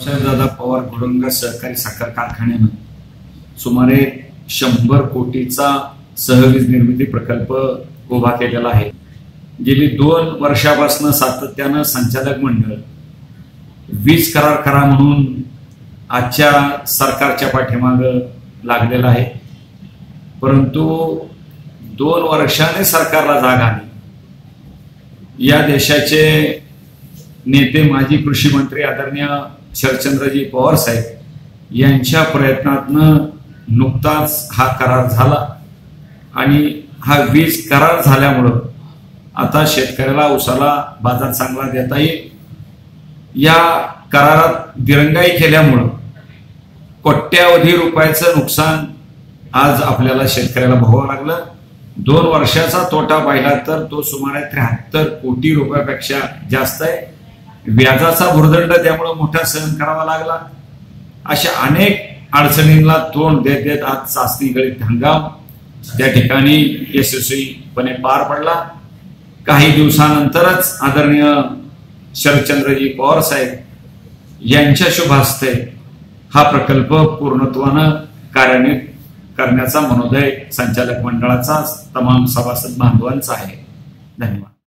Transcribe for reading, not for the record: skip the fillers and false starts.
दादा पवार घोडंगा सहकारी साखर कारखान्यानं सुमारे 100 कोटीचा सहवीज निर्मिती प्रकल्प उभा केलेला आहे। गेली 2 वर्षापासून सातत्यानं संचालक मंडळ वीज करार करा म्हणून आजच्या सरकारच्या पाठीमागे लागलेला आहे, परंतु 2 वर्षाने सरकारला जाग आली। या देशाचे नेते माजी कृषी मंत्री आदरणीय शरदचंद्रजी पवार साहेब यांच्या प्रयत्नातनं नुकताच हा करार झाला आणि हा वीज करार झाल्यामुळे आता शेतकऱ्याला उसाला बाजार चांगला देता येईल। या करारात दिरंगाई केल्यामुळे कोट्यावधी रुपयाचं नुकसान आज आपल्याला शेतकऱ्याला भोगावं लागलं। 2 वर्षाचा तोटा पाहिला तर तो सुमारे 73 कोटी रुपयापेक्षा जास्त आहे। व्याजाचा भुर्दंड त्यामुळे मोठा सहन करावा लागला। अशा अनेक अडचणींना तोंड देत देत आज चाचणी गळीत हंगाम त्या ठिकाणी यशस्वीपणे पार पडला। काही दिवसानंतरच आदरणीय शरदचंद्रजी पवार साहेब यांच्या शुभ हस्ते हा प्रकल्प पूर्णत्वानं कार्यान्वित करण्याचा मनोदय संचालक मंडळाचा तमाम सभासद बांधवांचा आहे। धन्यवाद।